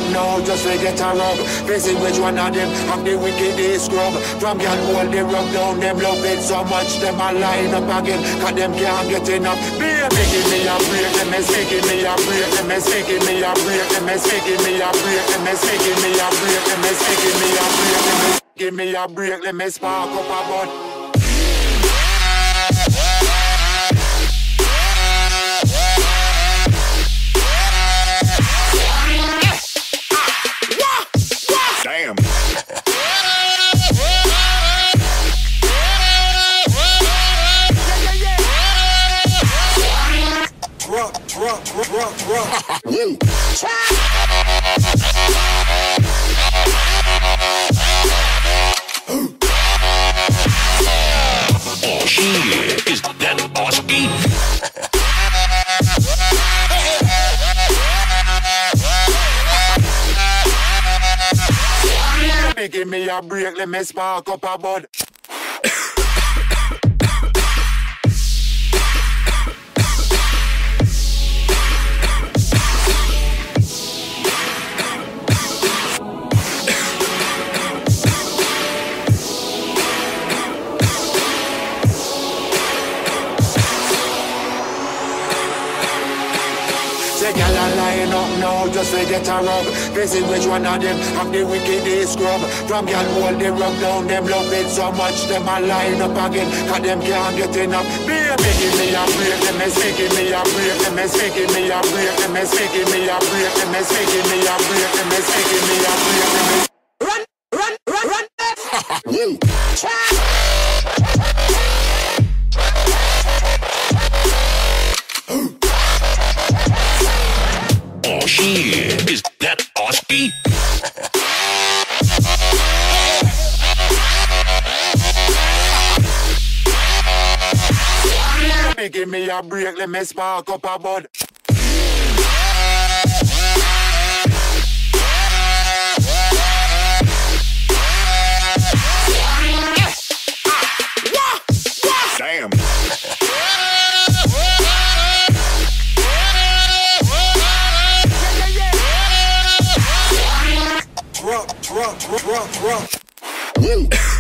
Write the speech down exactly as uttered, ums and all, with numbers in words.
up now just to get a rub. Facing which one of them have the wickedest scrub. From girl hold they rub down, them love it so much them a line up again, cause them can't get enough. Baby give me a break, them is making me a break, them is making me a break, them is making me a break, them is making me a break, them is making me a break, them is give me a break, let me spark up a bud. Damn. Rock, rock, rock, rock, rock. Woo. Oh shit, is that Oski? Give me a break, let me spark up a bud. Say girl a line up now just to get a rub. Facing which one of them have the wickedest scrub. From girl hold they rub down, them love it so much them a line up again, cause them can't get enough. Baby give me a break, them is making me a break, them is making me a break, them is making me a break, them is making me a break, them is making me a break, them is run, run, run, run. Woo. Oh shit, is that Oski? Give me a break, let me spark up a bud. Damn. Rock, rock, rock, rock, rock. Woo.